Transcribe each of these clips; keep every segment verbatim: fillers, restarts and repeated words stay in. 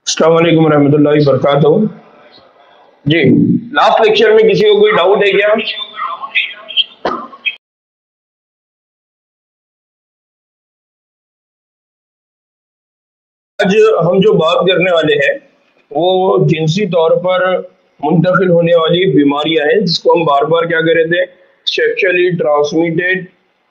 अस्सलाम वालेकुम रहमतुल्लाहि वबरकातुहू। जी, लास्ट लेक्चर में किसी को कोई डाउट है क्या? आज हम जो बात करने वाले हैं वो जिनसी तौर पर मुंतकिल होने वाली बीमारियां हैं, जिसको हम बार बार क्या कर रहे थे, सेक्सुअली ट्रांसमिटेड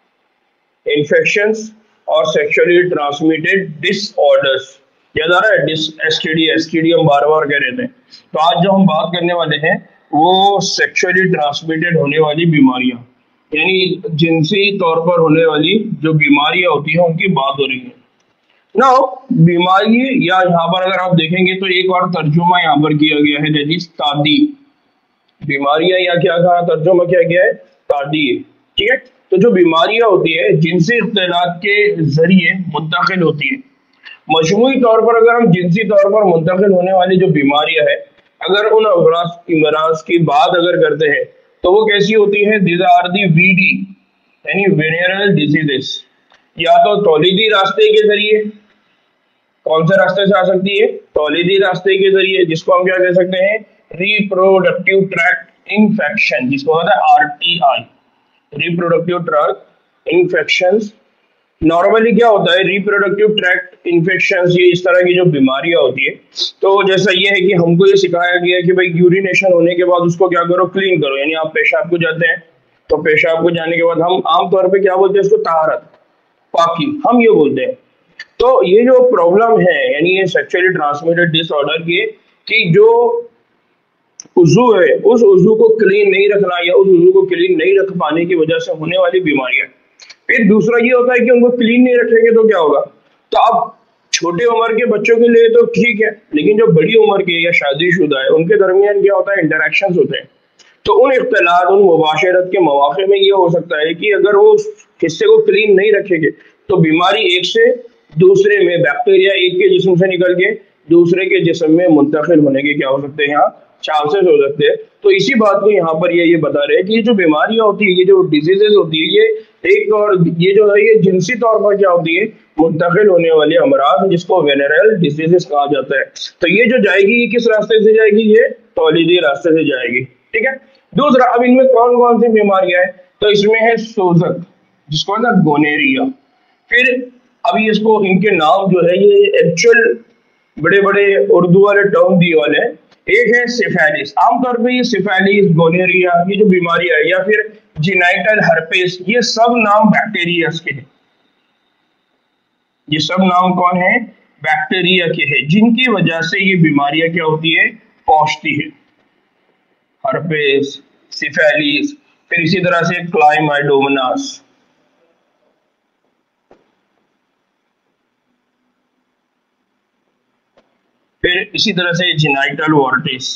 इन्फेक्शंस और सेक्सुअली ट्रांसमिटेड डिसऑर्डर्स। याद आ रहा है? डिस एसटीडी एसटीडी हम बार बार कह रहे थे। तो आज जो हम बात करने वाले हैं वो सेक्सुअली ट्रांसमिटेड होने वाली बीमारियां, यानी जिनसी तौर पर होने वाली जो बीमारियां होती हैं उनकी बात हो रही है ना। बीमारी, या यहाँ पर अगर आप देखेंगे तो एक और तर्जुमा यहाँ पर किया गया है, दैट इज तादी। बीमारियां या क्या कहा, तर्जुमा क्या गया है, तादी है। ठीक है, तो जो बीमारियां होती है जिनसी इख्तिलात के जरिए मुंतकिल होती है। मजमूई तौर पर अगर हम जिनसी तौर पर मुंतकिल होने वाली जो बीमारियां है, अगर उन अमराज इमराज की बात अगर करते हैं तो वो कैसी होती है? दीज आर दी वीडी यानी वेनियरल डिजीजेस। या तो तौलीदी रास्ते के जरिए, कौन से रास्ते से आ सकती है? तौलीदी रास्ते के जरिए, जिसको हम क्या कह सकते हैं, रिप्रोडक्टिव ट्रैक्ट इन्फेक्शन, जिसको होता है RTI, reproductive tract infections. Normally क्या होता है, रिप्रोडक्टिव ट्रैक्ट इन्फेक्शंस, ये इस तरह की जो बीमारियां होती है, तो जैसा ये है कि हमको ये सिखाया गया कि भाई यूरिनेशन होने के बाद उसको क्या करो, क्लीन करो। यानी आप पेशाब को जाते हैं तो पेशाब को जाने के बाद हम आमतौर पे क्या बोलते हैं, उसको तहारत, पाकी, हम ये बोलते हैं। तो ये जो प्रॉब्लम है, यानी ये सेक्सुअली ट्रांसमिटेड डिसऑर्डर की, कि जो उजू है उस उजू को क्लीन नहीं रखना या उस उजू को क्लीन नहीं रख पाने की वजह से होने वाली बीमारियां। फिर दूसरा ये होता है कि उनको क्लीन नहीं रखेंगे तो क्या होगा। तो अब छोटे उम्र के बच्चों के लिए तो ठीक है, लेकिन जो बड़ी उम्र के या शादीशुदा है उनके दरमियान क्या होता है, इंटरेक्शंस होते हैं। तो उन इख्तिलात, उन मुबाशरत के मौके में ये हो सकता है कि अगर वो उस हिस्से को क्लीन नहीं रखेंगे तो बीमारी एक से दूसरे में, बैक्टीरिया एक के जिस्म से निकल के दूसरे के जिस्म में मुंतकिल होने के क्या हो सकते हैं, यहाँ चांसेस हो सकते हैं। तो इसी बात को यहाँ पर ये ये बता रहे हैं कि ये जो बीमारियां होती है, ये जो डिजीजेज होती है, ये एक और ये जो है ये जिनसी तौर पर क्या होती है, मुंतकिल होने वाले अमराज, जिसको वेनरल डिजीजेस कहा जाता है। तो ये जो जाएगी ये किस रास्ते से जाएगी, ये तौलीदी रास्ते से जाएगी। ठीक है, दूसरा, अब इनमें कौन कौन सी बीमारियां हैं, तो इसमें है सोजक, जिसको ना गोनेरिया। फिर अभी इसको, इनके नाम जो है ये एक्चुअल बड़े बड़े उर्दू वाले टर्म दिए वाले हैं। एक है सिफेलिस, आमतौर पे ये सिफेलिस, गोनेरिया, ये जो बीमारियां है, या फिर जिनाइटल हर्पेस, ये सब नाम बैक्टीरिया के हैं। ये सब नाम कौन है, बैक्टीरिया के हैं, जिनकी वजह से ये बीमारियां क्या होती है, पहुंचती है। हर्पेस, सिफेलिस, फिर इसी तरह से क्लाइमाइडोमोनास, फिर इसी तरह से जिनाइटल वॉर्टिस,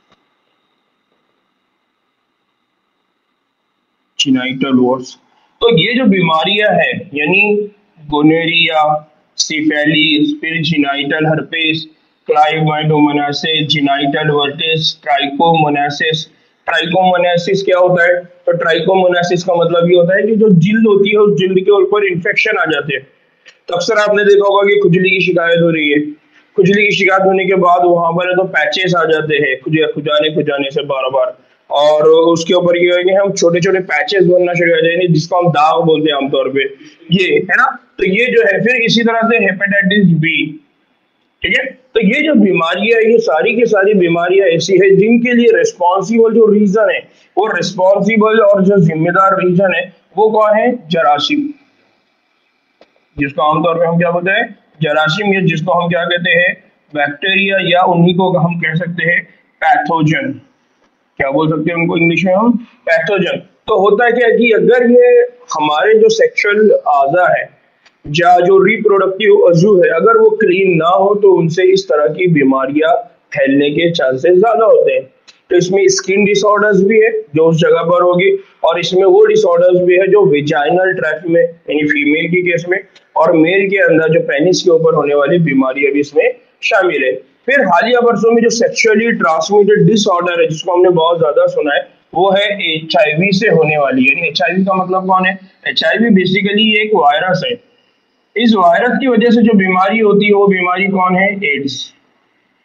जिनाइटल वॉर्स। तो ये जो बीमारियां हैं, यानी गोनेरिया, सिफेलिस, फिर जिनाइटल हर्पेस, क्लाइमाइडोमोनासिस, जिनाइटल वर्टिस, ट्राइकोमोनासिस। ट्राइकोमोनासिस क्या होता है, तो ट्राइकोमोनासिस का मतलब ये होता है कि जो जिल्द होती है उस जिल्द के ऊपर इन्फेक्शन आ जाते हैं। तो अक्सर आपने देखा होगा कि खुजली की शिकायत हो रही है, खुजली की शिकायत होने के बाद वहां पर तो पैचेस आ जाते हैं, खुजाने खुजाने से बार बार, और उसके ऊपर ये है कि हम छोटे छोटे पैचेस बनना शुरू हो जाएंगे, जिसको हम दाग बोलते हैं आमतौर पे, ये है ना। तो ये जो है, फिर इसी तरह से हेपेटाइटिस बी। ठीक है, तो ये जो बीमारियां, ये सारी की सारी बीमारियां ऐसी है जिनके लिए रिस्पॉन्सिबल जो रीजन है, वो रिस्पॉन्सिबल और जो जिम्मेदार रीजन है वो कौन है, जरासीम, जिसको आमतौर पर हम क्या बोलते हैं, जरासीम, या जिसको हम क्या कहते हैं, बैक्टीरिया, या उन्हीं को हम कह सकते हैं पैथोजन। क्या बोल सकते हैं उनको इंग्लिश में हम, पैथोजन। तो होता है क्या कि अगर ये हमारे जो सेक्सुअल आज़ा है या जो रिप्रोडक्टिव अजू है, अगर वो क्लीन ना हो तो उनसे इस तरह की बीमारियां फैलने के चांसेस ज्यादा होते हैं। तो इसमें स्किन डिसऑर्डर्स भी है जो उस जगह पर होगी, और इसमें वो डिसऑर्डर्स भी है जो विजाइनल ट्रैक्ट में, यानी फीमेल की केस में, और मेल के अंदर जो पेनिस के ऊपर होने वाली बीमारियां भी इसमें शामिल है। फिर हालिया वर्षों में जो सेक्सुअली ट्रांसमिटेड डिसऑर्डर है, जिसको हमने बहुत ज्यादा सुना है, वो है एच आई वी से होने वाली। यानी एच आई वी का मतलब कौन है, एच आई वी बेसिकली एक वायरस है। इस वायरस की वजह से जो बीमारी होती है वो बीमारी कौन है, AIDS.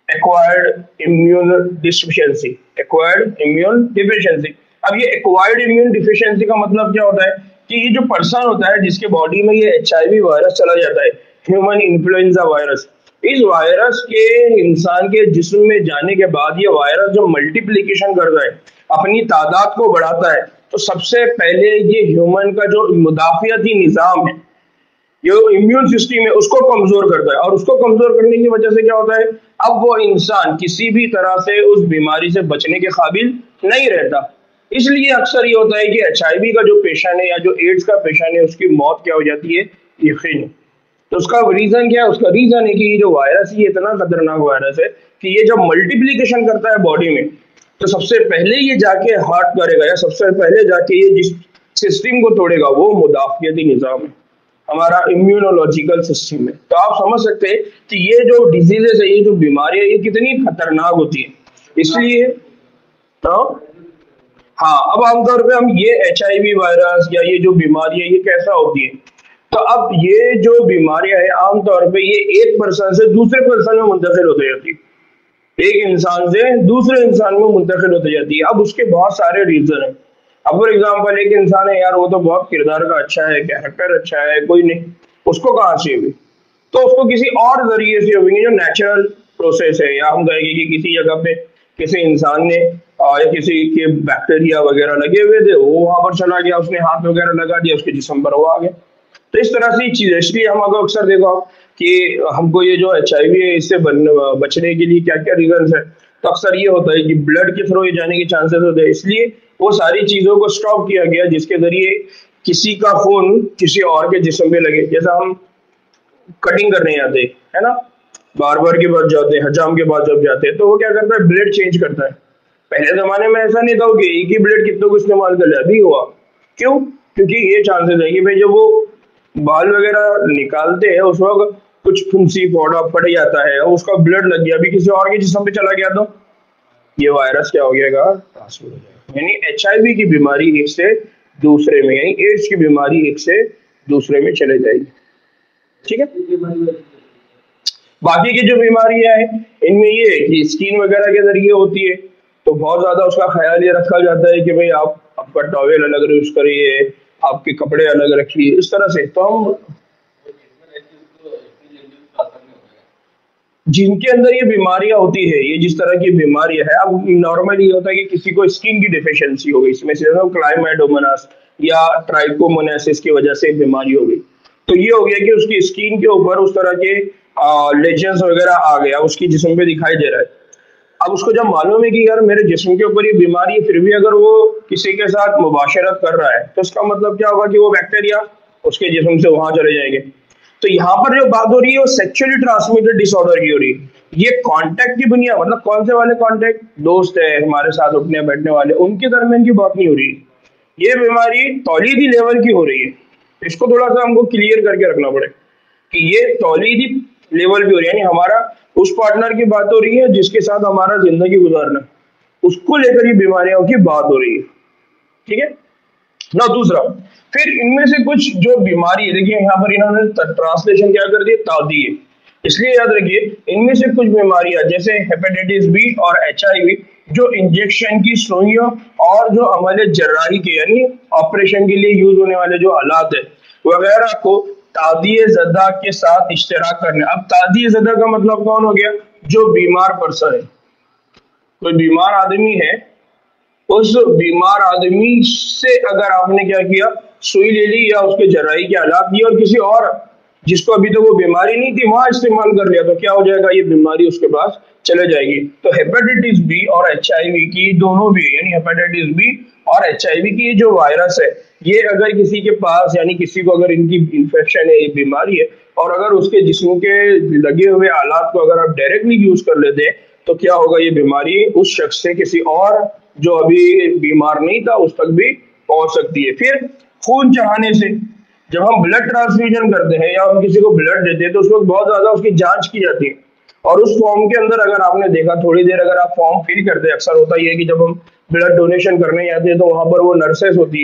Acquired immune deficiency, acquired immune deficiency. अब ये एक्वायर्ड इम्यून डिफिशियंसी का मतलब क्या होता है कि ये जो पर्सन होता है जिसके बॉडी में ये एच आई वी वायरस चला जाता है, ह्यूमन इन्फ्लुएंजा वायरस, इस वायरस के इंसान के जिस्म में जाने के बाद ये वायरस जो मल्टीप्लिकेशन करता है, अपनी तादाद को बढ़ाता है, तो सबसे पहले ये ह्यूमन का जो मुदाफियाती निज़ाम है, जो इम्यून सिस्टम है, उसको कमजोर करता है। और उसको कमजोर करने की वजह से क्या होता है, अब वो इंसान किसी भी तरह से उस बीमारी से बचने के काबिल नहीं रहता। इसलिए अक्सर ये होता है कि एच आई वी का जो पेशेंट है या जो एड्स का पेशेंट है उसकी मौत क्या हो जाती है, यकीन। तो उसका रीजन क्या है, उसका रीजन है कि ये जो वायरस ये इतना खतरनाक वायरस है कि ये जब मल्टीप्लीकेशन करता है बॉडी में, तो सबसे पहले ये जाके हार्ट करेगा या सबसे पहले जाके ये जिस सिस्टम को तोड़ेगा वो मुदाफियती निज़ाम है, हमारा इम्यूनोलॉजिकल सिस्टम है। तो आप समझ सकते हैं कि ये जो डिजीजेस है, ये जो बीमारी है, ये कितनी खतरनाक होती है। इसलिए तो हाँ, अब आमतौर पे हम ये एच आई वी वायरस या ये जो बीमारी है ये कैसा होती है, तो अब ये जो बीमारियां है आमतौर पे ये एक पर्सन से दूसरे पर्सन में मुंतकिल होती जाती है, एक इंसान से दूसरे इंसान में मुंतकिल होती जाती है। अब उसके बहुत सारे रीजन है। अब फॉर एग्जाम्पल एक इंसान है यार, वो तो बहुत किरदार का अच्छा है, कैरेक्टर अच्छा है, कोई नहीं, उसको कहाँ से हुई, तो उसको किसी और जरिए से हुई, जो नेचुरल प्रोसेस है, या हम कहेंगे कि किसी जगह पे किसी इंसान ने या किसी के बैक्टीरिया वगैरह लगे हुए थे, वो वहां पर चला गया, उसने हाथ वगैरह लगा दिया, उसके जिस्म पर वो आ गया। तो इस तरह से चीज है। इसलिए हम अगर अक्सर देखो कि हमको ये जो एच आई वी है इससे बचने के लिए क्या क्या रीजन है, तो अक्सर ये होता है कि ब्लड के थ्रू ये जाने के चांसेस होते हैं। इसलिए वो सारी चीजों को स्टॉप किया गया जिसके जरिए किसी का खून किसी और के जिस्म पे लगे। जैसा हम कटिंग करने जाते है ना, बार्बर के पास जाते हैं, हजाम के पास जब जाते हैं, तो वो क्या करता है, ब्लेड चेंज करता है। पहले जमाने में ऐसा नहीं था कि एक ही ब्लेड कितनों को इस्तेमाल कर लिया, अभी हुआ। क्यों? क्योंकि ये चांसेस है कि भाई जब वो बाल वगैरह निकालते हैं उस वक्त कुछ फुंसी फोड़ा पड़ जाता है और उसका ब्लड लग गया, अभी किसी और के जिस्म पे चला गया, तो ये वायरस क्या हो गया, ट्रांसफर हो जाएगा। यानी एच आई वी की बीमारी एक से दूसरे में, यानी एड्स की बीमारी एक से दूसरे में चले जाएगी। ठीक है। बाकी की जो बीमारियां हैं इनमें ये है कि स्किन वगैरह के जरिए होती है, तो बहुत ज्यादा उसका ख्याल ये रखा जाता है कि भाई आप आपका टॉवेल अलग यूज करिए, आपके कपड़े अलग रखिए, इस तरह से। तो हम जिनके अंदर ये बीमारियां होती है, ये जिस तरह की बीमारी है, अब नॉर्मली ये होता है कि किसी को स्किन की डिफिशियंसी हो गई, इसमें से क्लाइमेडोमोनास या ट्राइकोमोनासिस की वजह से बीमारी हो गई, तो ये हो गया कि उसकी स्किन के ऊपर उस तरह के लेजेंस वगैरह आ गया, उसकी जिस्म पे दिखाई दे रहा है। अब उसको जब मालूम है कि यार मेरे जिस्म के ऊपर ये बीमारी है, फिर भी अगर वो किसी के साथ मुबाशरत कर रहा है, तो इसका मतलब क्या होगा कि वो बैक्टीरिया उसके जिस्म से वहां चले जाएंगे। तो यहाँ पर जो बात हो रही है वो सेक्सुअली ट्रांसमिटेड डिसऑर्डर की हो रही है। ये कांटेक्ट की बुनियाद, मतलब कौन से वाले कांटेक्ट, दोस्त है हमारे साथ उठने बैठने वाले, उनके दरमियान की बात नहीं हो रही। ये बीमारी तौलीदी लेवल की हो रही है। इसको थोड़ा सा हमको क्लियर करके रखना पड़े कि ये तौलीदी लेवल भी हो रही है, यानी हमारा उस पार्टनर की बात हो रही है जिसके साथ हमारा जिंदगी गुजारना, उसको लेकर ये बीमारियों की बात हो रही है। ठीक है ना। दूसरा, फिर इनमें से कुछ जो बीमारी है, देखिए यहाँ पर इन्होंने ट्रांसलेशन क्या कर दिया, तादी है, इसलिए याद रखिए इनमें से कुछ बीमारियां जैसे हेपेटाइटिस बी और एच आई वी जो इंजेक्शन की सुइयों और जो हमारे जर्राही के यानी ऑपरेशन के लिए यूज होने वाले जो आलात है वगैरह को तादिए ज़दा के साथ इश्तराक करने। अब तादिए ज़दा का मतलब कौन हो गया, जो बीमार पर्सन है, कोई बीमार आदमी है, उस बीमार आदमी से अगर आपने क्या किया, सुई ले ली या उसके जराई के आलात दिए और किसी और जिसको अभी तो वो बीमारी नहीं थी वहां इस्तेमाल कर लिया, तो क्या हो जाएगा, ये बीमारी उसके पास चले जाएगी। तो हेपेटाइटिस बी और एच आई वी की दोनों भी, यानी हेपेटाइटिस बी और एच आई वी की जो वायरस है, ये अगर किसी के पास, यानी किसी को अगर इनकी इन्फेक्शन है, ये बीमारी है, और अगर उसके जिस्म के लगे हुए आलात को अगर आप डायरेक्टली यूज कर लेते हैं, तो क्या होगा, ये बीमारी उस शख्स से किसी और जो अभी बीमार नहीं था उस तक भी पहुंच सकती है। फिर खून चढ़ाने से, जब हम ब्लड ट्रांसफ्यूजन करते हैं या हम किसी को ब्लड देते हैं तो उस वक्त बहुत ज्यादा उसकी जांच की जाती है, और उस फॉर्म के अंदर अगर आपने देखा थोड़ी देर अगर आप फॉर्म फिल करते हैं, अक्सर होता ही है कि जब हम ब्लड डोनेशन करने जाते हैं तो वहां पर वो नर्सेस होती है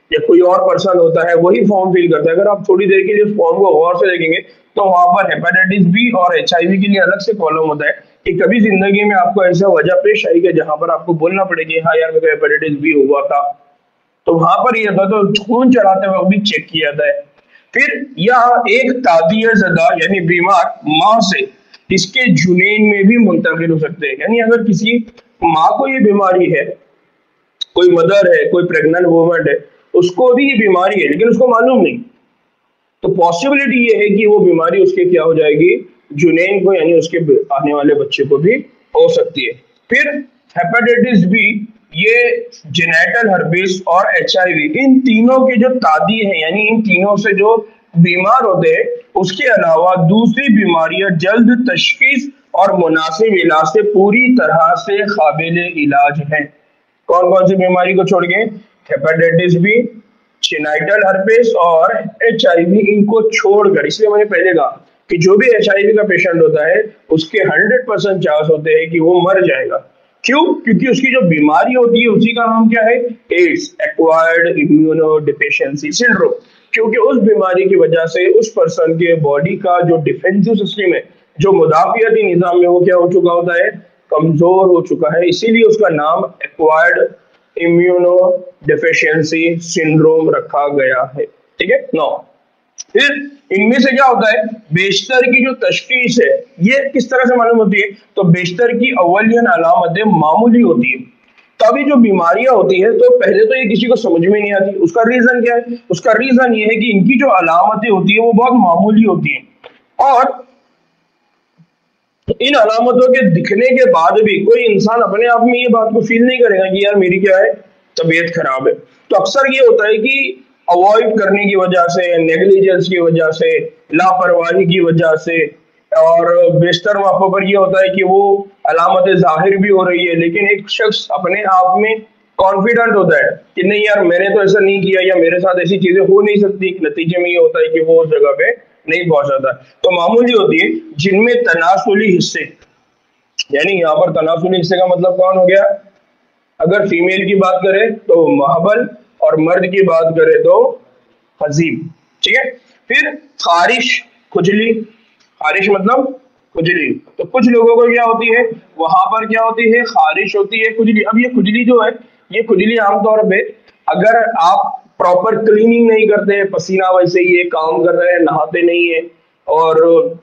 या कोई और पर्सन होता है वही फॉर्म फिल करता है। अगर आप थोड़ी देर के लिए उस फॉर्म को गौर से देखेंगे तो वहां पर हेपेटाइटिस बी और एचआईवी के लिए अलग से कॉलम होता है कि कभी जिंदगी में आपको ऐसा वजह पेश आई कि जहां पर आपको बोलना पड़ेगी हाँ यार मेरे को हेपेटाइटिस बी हुआ था, तो वहां पर यह था तो खून चढ़ाते वक्त भी चेक किया जाता है। फिर यह एक तादिया ज़दा यानी बीमार माँ से इसके जुनैन में भी मुंतकिल हो सकते हैं। यानी अगर किसी माँ को ये बीमारी है, कोई मदर है, कोई प्रेग्नेंट वुमन है, उसको भी ये बीमारी है लेकिन उसको मालूम नहीं, तो पॉसिबिलिटी ये है कि वो बीमारी उसके क्या हो जाएगी, जुनैन को यानी उसके आने वाले बच्चे को भी हो सकती है। फिर हेपेटाइटिस बी, ये जेनेटल हर्पिस और एचआईवी, इन तीनों के जो तादी है यानी इन तीनों से जो बीमार होते हैं, उसके अलावा दूसरी बीमारियां जल्द तशखीस और मुनासिब इलाज से पूरी तरह से काबिल इलाज है। कौन कौन सी बीमारी को छोड़ के? हेपेटाइटिस बी, जेनेटल हर्पिस और एचआईवी, इनको छोड़कर। इसलिए मैंने पहले कहा कि जो भी एचआईवी का पेशेंट होता है उसके हंड्रेड परसेंट चांस होते हैं कि वो मर जाएगा। क्यों? क्योंकि उसकी जो बीमारी होती है उसी का नाम क्या है? AIDS, acquired immunodeficiency syndrome. क्योंकि उस बीमारी की वजह से उस पर्सन के बॉडी का जो डिफेंसिव सिस्टम है, जो मुदाफियाती निजाम में, वो क्या हो चुका होता है? कमजोर हो चुका है। इसीलिए उसका नाम एक्वायर्ड इम्यूनो डेफिशिएंसी सिंड्रोम रखा गया है। ठीक है। नौ, फिर इनमें से क्या होता है? बेशतर की जो तशखीस है ये किस तरह से मालूम होती है? तो बेशतर की अव्वलियन अलामतें मामूली होती है। तभी जो बीमारियां होती है तो पहले तो ये किसी को समझ में नहीं आती। उसका रीजन क्या है? उसका रीजन ये है कि इनकी जो अलामतें होती है वो बहुत मामूली होती है और इन अलामतों के दिखने के बाद भी कोई इंसान अपने आप में ये बात को फील नहीं करेगा कि यार मेरी क्या है, तबीयत खराब है। तो अक्सर ये होता है कि अवॉइड करने की वजह से, नेग्लिजेंस की वजह से, लापरवाही की वजह से, और बेशतर मौकों पर यह होता है कि वो अलामतें जाहिर भी हो रही है लेकिन एक शख्स अपने आप में कॉन्फिडेंट होता है कि नहीं यार मैंने तो ऐसा नहीं किया या मेरे साथ ऐसी चीजें हो नहीं सकती। नतीजे में ये होता है कि वो उस जगह पे नहीं पहुंचाता। तो मामूली होती है जिनमें तनासुली हिस्से, यानी यहाँ पर तनासुली हिस्से का मतलब कौन हो गया? अगर फीमेल की बात करें तो महबल और मर्द की बात करें तो हजीब। ठीक है। फिर खारिश, खुजली, खारिश मतलब खुजली। तो कुछ लोगों को क्या होती है, वहां पर क्या होती है? खारिश होती है, खुजली। अब ये खुजली जो है, ये खुजली आमतौर पे अगर आप प्रॉपर क्लीनिंग नहीं करते हैं, पसीना वैसे ही है, काम कर रहे हैं, नहाते नहीं है और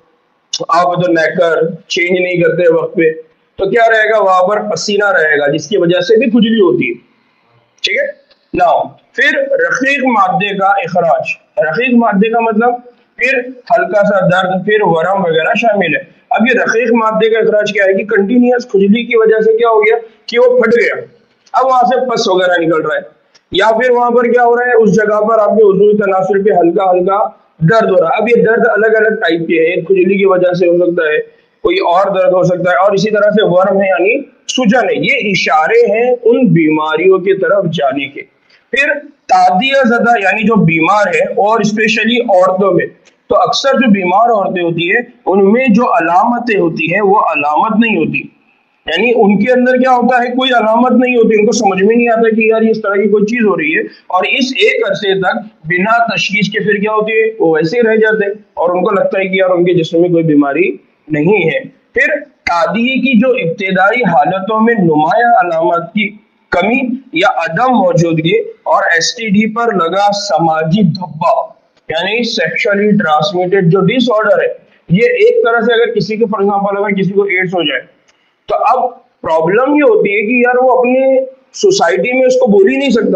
आप जो नेकर चेंज नहीं करते वक्त पे, तो क्या रहेगा? वहां पर पसीना रहेगा जिसकी वजह से भी खुजली होती है। ठीक है। नाउ फिर रकीक मादे का इखराज। रकीक मादे का मतलब फिर हल्का सा दर्द, फिर वरम वगैरह शामिल है। अब ये रकीक मादे का इखराज क्या है कि कंटिन्यूअस खुजली की वजह से क्या हो गया कि वो फट गया, अब वहां से पस वगैरह निकल रहा है, या फिर वहां पर क्या हो रहा है, उस जगह पर आपके उज़वी तनासुर पे हल्का हल्का दर्द हो रहा है। अब ये दर्द अलग अलग टाइप के हैं, खुजली की वजह से हो सकता है, कोई और दर्द हो सकता है, और इसी तरह से वर्म है यानी सूजन है। ये इशारे हैं उन बीमारियों की तरफ जाने के। फिर तादिया ज़दा यानी जो बीमार है, और स्पेशली औरतों में, तो अक्सर जो बीमार औरतें होती है उनमें जो अलामतें होती है वो अलामत नहीं होती, यानी उनके अंदर क्या होता है, कोई अलामत नहीं होती, उनको समझ में नहीं आता कि यार इस तरह की कोई चीज हो रही है, और इस एक अरसे तक बिना तशखीस के फिर क्या होती है, वो वैसे ही रह जाते हैं और उनको लगता है कि यार उनके जिस्म में कोई बीमारी नहीं है। फिर तादिये की जो इब्तिदाई हालतों में नुमाया अलामत की कमी या अदम मौजूदगी, और एसटीडी पर लगा समाजी धब्बा यानी सेक्सुअली ट्रांसमिटेड जो डिसऑर्डर है, ये एक तरह से अगर किसी के फॉर एग्जांपल अगर किसी को एड्स हो जाए तो अब प्रॉब्लम ये होती है कि यार वो अपने सोसाइटी में उसको बोल ही नहीं सकता।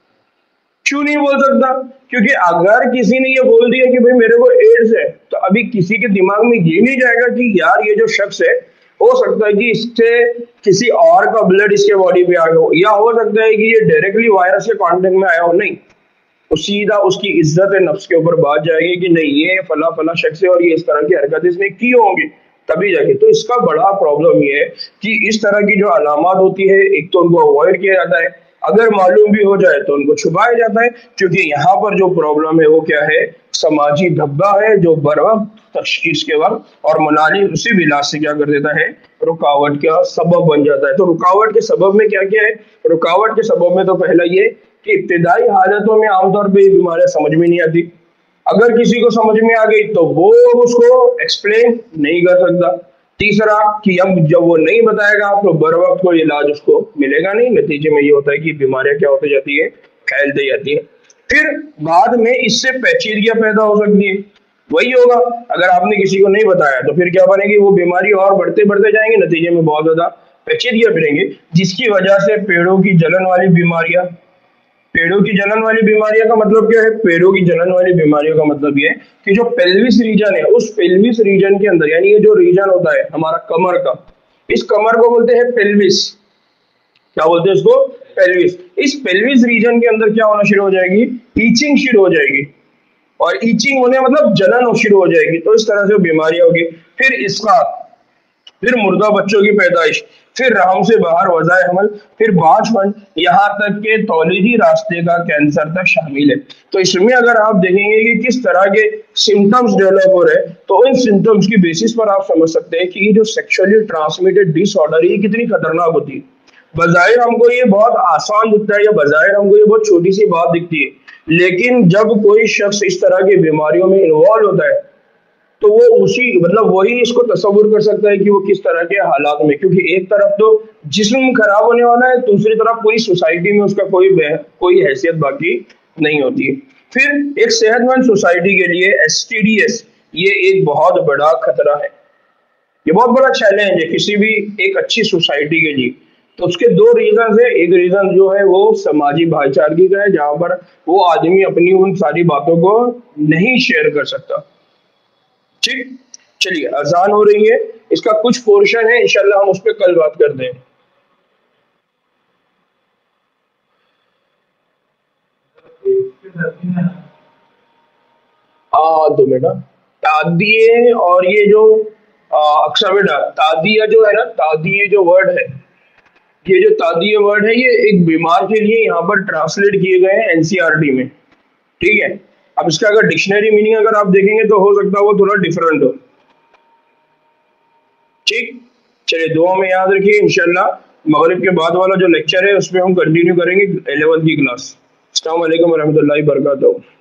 क्यों नहीं बोल सकता? क्योंकि अगर किसी ने ये बोल दिया कि भाई मेरे को एड्स है, तो अभी किसी के दिमाग में ये नहीं जाएगा कि यार ये जो शख्स है हो सकता है कि इससे किसी और का ब्लड इसके बॉडी पे आ गया हो, या हो सकता है कि ये डायरेक्टली वायरस के कांटेक्ट में आया हो। नहीं, तो सीधा उसकी इज्जत नफ्स के ऊपर बात जाएगी कि नहीं ये फला फला शख्स है और ये इस तरह की हरकत इसने की होंगी, तभी जाके। तो इसका बड़ा प्रॉब्लम ये है कि इस तरह की जो अलामत होती है, एक तो उनको अवॉइड किया जाता है, अगर मालूम भी हो जाए तो उनको छुपाया जाता है, क्योंकि यहाँ पर जो प्रॉब्लम है वो क्या है, समाजी धब्बा है जो बर वक्त तशखीस के वक्त और मनाली उसी इलाज से क्या कर देता है, रुकावट का सबब बन जाता है। तो रुकावट के सबब में क्या क्या है? रुकावट के सबब में तो पहला ये कि इब्तिदाई हालतों में आमतौर पर ये बीमारियां समझ में नहीं आती, अगर किसी को समझ में आ गई तो वो उसको एक्सप्लेन नहीं कर सकता। तीसरा कि अब जब वो नहीं बताएगा तो बर वक्त कोई इलाज उसको मिलेगा नहीं, नतीजे में ये होता है कि बीमारियां क्या होती जाती है, फैलती जाती है। फिर बाद में इससे पेचीदगियां पैदा हो सकती है। वही होगा, अगर आपने किसी को नहीं बताया तो फिर क्या बनेगी, वो बीमारी और बढ़ते बढ़ते जाएंगे, नतीजे में बहुत ज्यादा पेचीदगियां फिरेंगे, जिसकी वजह से पेड़ों की जलन वाली बीमारियां, पेड़ों की जलन वाली बीमारियों का मतलब क्या है, पेड़ों की जलन वाली बीमारियों का मतलब ये है कि जो पेल्विस रीजन है, उस पेल्विस रीजन के अंदर, यानी ये जो रीजन होता है हमारा कमर का, इस कमर को बोलते हैं पेल्विस। क्या बोलते हैं इसको, पेल्विस। इस पेल्विस रीजन के अंदर क्या होना शुरू हो जाएगी, ईचिंग शुरू हो जाएगी, और ईचिंग होने मतलब जलन शुरू हो जाएगी, तो इस तरह से बीमारियां होगी। फिर इसका फिर मुर्दा बच्चों की पैदाइश, फिर रहम से बाहर वज़ाए हमल, फिर बांझपन, यहाँ तक के तौलीदी रास्ते का कैंसर तक शामिल है। तो इसमें अगर आप देखेंगे कि किस तरह के सिम्टम्स डेवलप हो रहे हैं, तो इन सिम्टम्स की बेसिस पर आप समझ सकते हैं कि ये जो सेक्सुअली ट्रांसमिटेड डिसऑर्डर है ये कितनी खतरनाक होती है। बज़ाहिर हमको ये बहुत आसान दिखता है, या बज़ाहिर हमको ये बहुत छोटी सी बात दिखती है, लेकिन जब कोई शख्स इस तरह की बीमारियों में इन्वॉल्व होता है तो वो उसी मतलब वही इसको तस्वुर कर सकता है कि वो किस तरह के हालात में, क्योंकि एक तरफ तो जिस्म खराब होने वाला है, दूसरी तरफ पूरी सोसाइटी में उसका कोई कोई हैसियत बाकी नहीं होती है। फिर एक सेहतमंद सोसाइटी के लिए एस टी डी एस ये एक बहुत बड़ा खतरा है, ये बहुत बड़ा चैलेंज है किसी भी एक अच्छी सोसाइटी के लिए। तो उसके दो रीजन है, एक रीजन जो है वो समाजी भाईचारगी का है, जहां पर वो आदमी अपनी उन सारी बातों को नहीं शेयर कर सकता। ठीक, चलिए अजान हो रही है, इसका कुछ पोर्शन है, इंशाल्लाह हम उस पर कल बात करते हैं। आ दो बेटा, तादिए और ये जो अक्सर बेटा तादिया जो है ना, तादिए जो वर्ड है, ये जो तादिए वर्ड है ये एक बीमार के लिए यहाँ पर ट्रांसलेट किए गए हैं एनसीईआरटी में, ठीक है। अब इसका अगर डिक्शनरी मीनिंग अगर आप देखेंगे तो हो सकता है वो थोड़ा डिफरेंट हो। ठीक, चलिए दुआ में याद रखिए, इंशाल्लाह मगरिब के बाद वाला जो लेक्चर है उसमें हम कंटिन्यू करेंगे इलेवेंथ की क्लास। अस्सलाम वालेकुम रहमतुल्लाहि व बरकातहू।